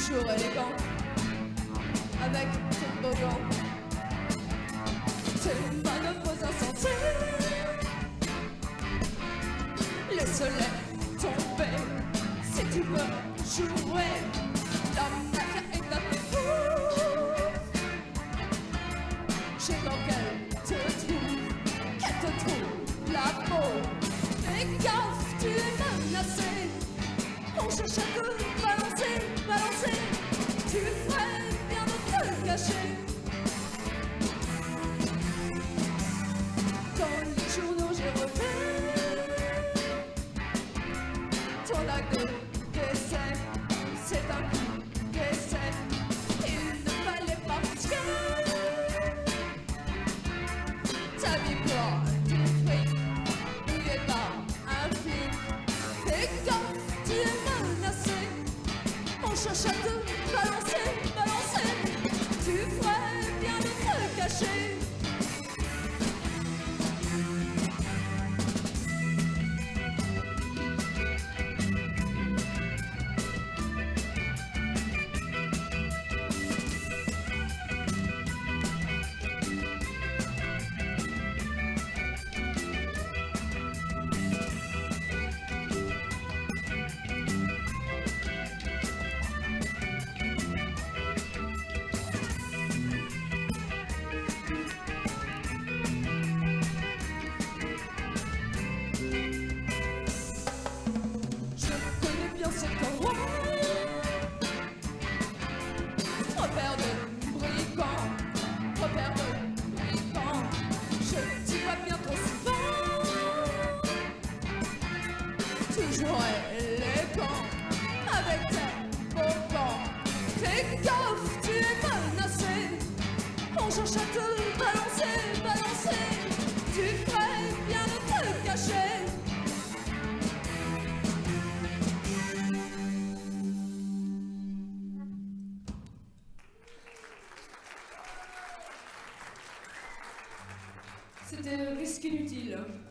toujours élégant, avec ton beau gant. Tes manœuvres insensées, le soleil tombé, si tu veux jouer, la mafia est à tes fous. J'ai dans qu'elle te trouve la peau. Fais gaffe, tu es menacé, on cherche à te balancer, balancer. Tu ferais bien de te cacher. Dans les journaux j'ai relevé ton acte d'essai, c'est un coup d'essai. Il ne fallait pas risquer ta vie pour du fric, n'oubliez pas un flic. Fais gaffe, tu es menacé, on cherche à te balancer, balancer. Tu ferais bien de te cacher. C'est quoi? Repère de brigands, repère de brigands. Je t'y vois bien trop souvent, toujours élégant, avec tes beaux gants. Fais gaffe, tu es menacé, on cherche à te balancer, balancer. Tu ferais bien de te cacher. C'était Risque Inutile.